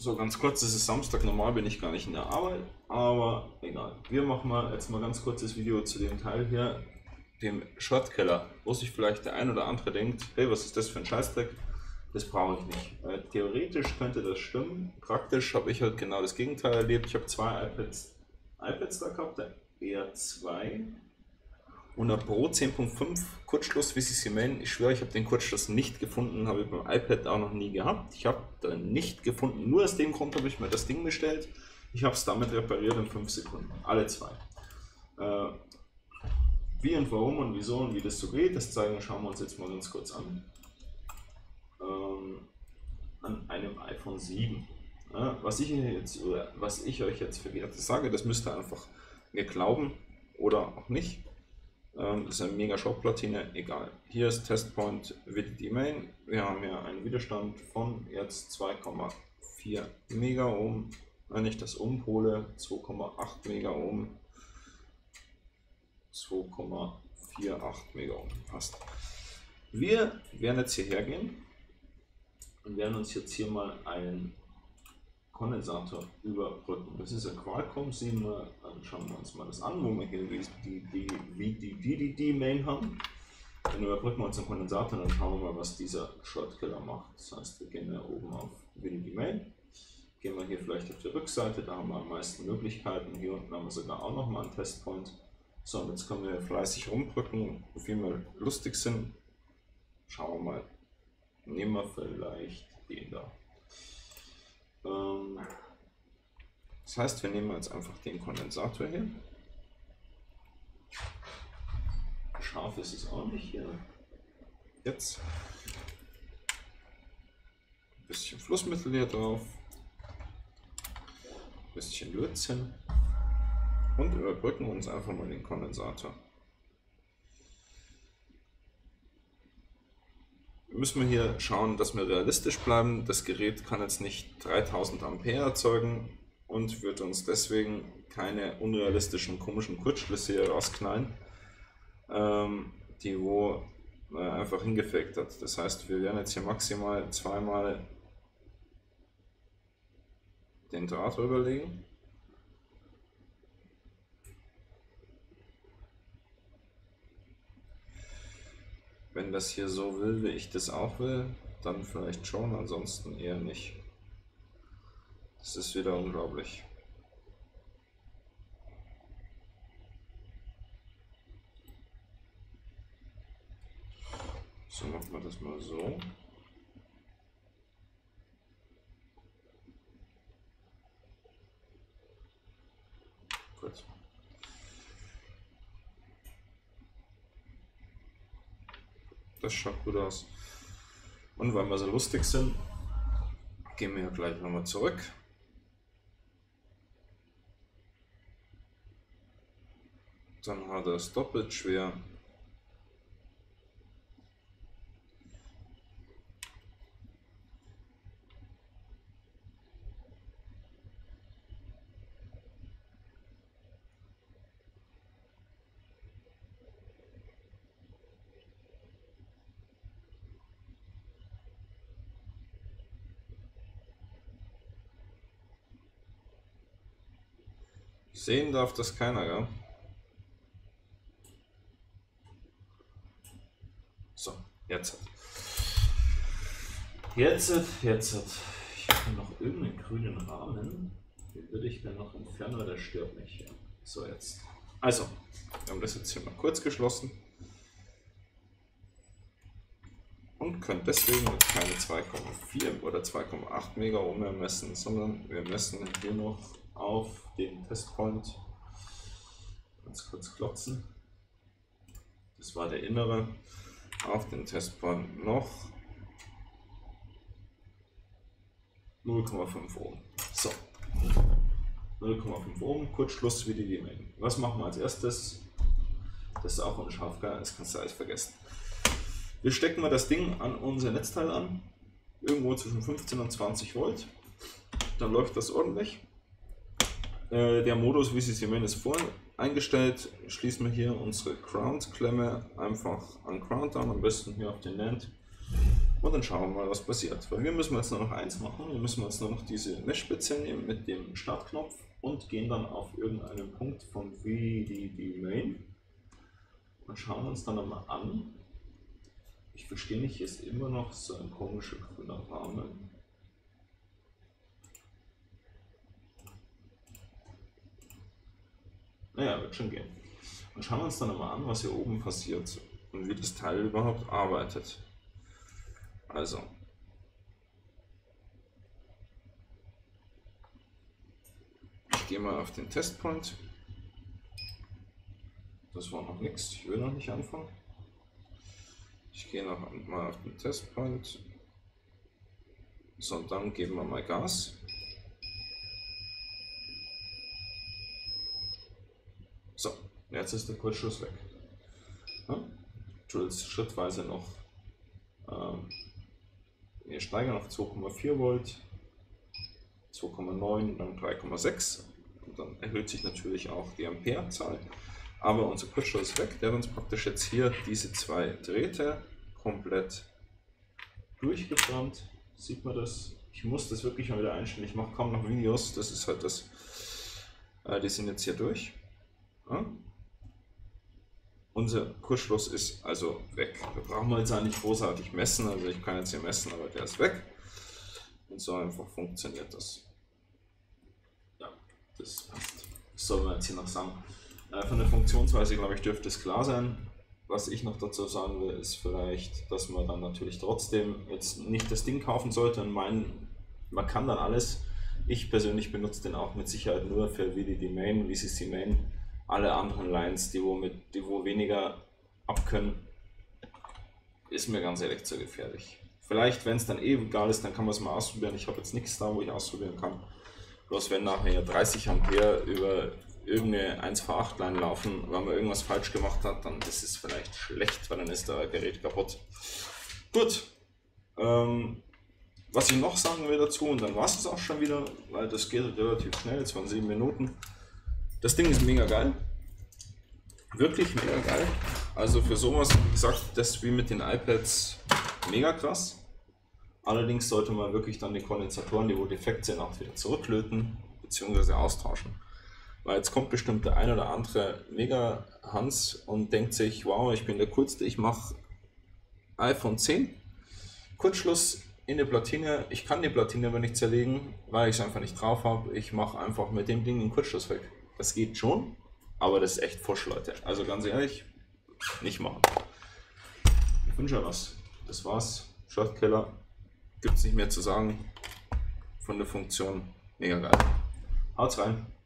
So, ganz kurz, es ist Samstag, normal bin ich gar nicht in der Arbeit, aber egal. Wir machen jetzt mal ganz kurzes Video zu dem Teil hier, dem Shortkeller, wo sich vielleicht der ein oder andere denkt, hey, was ist das für ein Scheißdreck? Das brauche ich nicht. Theoretisch könnte das stimmen, praktisch habe ich halt genau das Gegenteil erlebt. Ich habe zwei iPads da gehabt, der eher 2 und der Pro 10.5 Kurzschluss, wie sie es hier meinen. Ich schwöre, ich habe den Kurzschluss nicht gefunden, habe ich beim iPad auch noch nie gehabt. Ich habe da nicht gefunden, nur aus dem Grund habe ich mir das Ding bestellt. Ich habe es damit repariert in 5 Sekunden, alle zwei. Wie und warum und wieso und wie das so geht, das schauen wir uns jetzt mal ganz kurz an. An einem iPhone 7. Was ich euch jetzt für Werte sage, das müsst ihr einfach mir glauben oder auch nicht. Das ist eine mega Shop-Platine, egal. Hier ist Testpoint VDD Main. Wir haben hier einen Widerstand von jetzt 2,4 Megaohm. Wenn ich das umpole, 2,8 Megaohm. 2,48 Megaohm. Passt. Wir werden jetzt hierher gehen und werden uns jetzt hier mal einen Kondensator überbrücken. Das ist ein Qualcomm 7, dann schauen wir uns mal das an, wo wir hier die Main haben. Dann überbrücken wir uns den Kondensator und dann schauen wir mal, was dieser Shortkeller macht. Das heißt, wir gehen hier oben auf VDD Main, gehen wir hier vielleicht auf die Rückseite, da haben wir am meisten Möglichkeiten. Hier unten haben wir sogar auch nochmal einen Testpoint. So, und jetzt können wir fleißig rumbrücken, wie viel wir lustig sind. Schauen wir mal. Nehmen wir vielleicht den da. Das heißt, wir nehmen jetzt einfach den Kondensator hier. Scharf ist es auch nicht hier. Jetzt ein bisschen Flussmittel hier drauf, ein bisschen Lötzinn und überbrücken uns einfach mal den Kondensator. Müssen wir hier schauen, dass wir realistisch bleiben. Das Gerät kann jetzt nicht 3000 Ampere erzeugen und wird uns deswegen keine unrealistischen komischen Kurzschlüsse hier rausknallen, die wo einfach hingefaked hat. Das heißt, wir werden jetzt hier maximal zweimal den Draht rüberlegen. Wenn das hier so will, wie ich das auch will, dann vielleicht schon, ansonsten eher nicht. Das ist wieder unglaublich. So, machen wir das mal so. Gut. Das schaut gut aus. Und weil wir so lustig sind, gehen wir gleich nochmal zurück. Dann hat er es doppelt schwer. Sehen darf das keiner, ja? So, jetzt. Ich habe noch irgendeinen grünen Rahmen. Den würde ich dann noch entfernen, weil der stört mich. Ja. So, jetzt. Also, wir haben das jetzt hier mal kurz geschlossen. Und können deswegen keine 2,4 oder 2,8 Megaohm mehr messen, sondern wir messen hier noch auf den Testpoint. Ganz kurz klotzen. Das war der innere. Auf den Testpoint noch 0,5 Ohm. So, 0,5 Ohm, Kurzschluss wie die Main. Was machen wir als erstes? Das ist auch unscharf, das kannst du alles vergessen. Wir stecken mal das Ding an unser Netzteil an, irgendwo zwischen 15 und 20 Volt. Dann läuft das ordentlich. Der Modus, wie Sie es meinen, ist voreingestellt. Schließen wir hier unsere Ground-Klemme einfach an Ground an, am besten hier auf den NAND. Und dann schauen wir mal, was passiert. Weil wir müssen jetzt nur noch eins machen. Wir müssen jetzt nur noch diese Messspitze nehmen mit dem Startknopf und gehen dann auf irgendeinen Punkt von VDD Main und schauen uns dann einmal an. Ich verstehe nicht, hier ist immer noch so ein komischer grüner Rahmen. Naja, wird schon gehen. Und schauen wir uns dann einmal an, was hier oben passiert und wie das Teil überhaupt arbeitet. Also, ich gehe mal auf den Testpoint. Das war noch nichts, ich will noch nicht anfangen. Ich gehe noch mal auf den Testpoint. So, und dann geben wir mal Gas. So, jetzt ist der Kurzschluss weg. Ja, ich tue jetzt schrittweise noch wir steigern auf 2,4 Volt, 2,9, dann 3,6 und dann erhöht sich natürlich auch die Amperezahl. Aber unser Kurzschluss ist weg, der hat uns praktisch jetzt hier diese zwei Drähte komplett durchgebrannt. Sieht man das? Ich muss das wirklich mal wieder einstellen. Ich mache kaum noch Videos, das ist halt das. Die sind jetzt hier durch. Ja. Unser Kurzschluss ist also weg. Da brauchen wir jetzt eigentlich großartig messen, also ich kann jetzt hier messen, aber der ist weg. Und so einfach funktioniert das. Ja, das passt. Das soll man jetzt hier noch sagen. Von der Funktionsweise, glaube ich, dürfte es klar sein. Was ich noch dazu sagen will, ist vielleicht, dass man dann natürlich trotzdem jetzt nicht das Ding kaufen sollte und meinen, man kann dann alles. Ich persönlich benutze den auch mit Sicherheit nur für VDD Main, VCC Main. Alle anderen Lines, die wo weniger abkönnen, ist mir ganz ehrlich zu gefährlich. Vielleicht, wenn es dann eh egal ist, dann kann man es mal ausprobieren. Ich habe jetzt nichts da, wo ich ausprobieren kann. Bloß wenn nachher 30 Ampere über irgendeine 1V8 Line laufen, weil man irgendwas falsch gemacht hat, dann ist es vielleicht schlecht, weil dann ist das Gerät kaputt. Gut, was ich noch sagen will dazu, und dann war es auch schon wieder, weil das geht relativ schnell, jetzt waren 7 Minuten. Das Ding ist mega geil, wirklich mega geil. Also für sowas, wie gesagt, das wie mit den iPads mega krass. Allerdings sollte man wirklich dann die Kondensatoren, die wo defekt sind, auch wieder zurücklöten bzw. austauschen. Weil jetzt kommt bestimmt der ein oder andere mega Hans und denkt sich, wow, ich bin der Coolste, ich mache iPhone 10, Kurzschluss in die Platine, ich kann die Platine aber nicht zerlegen, weil ich es einfach nicht drauf habe. Ich mache einfach mit dem Ding den Kurzschluss weg. Das geht schon, aber das ist echt Fusch, Leute. Also ganz ehrlich, nicht machen. Ich wünsche euch was. Das war's. Shortkeller. Gibt es nicht mehr zu sagen. Von der Funktion. Mega geil. Haut's rein.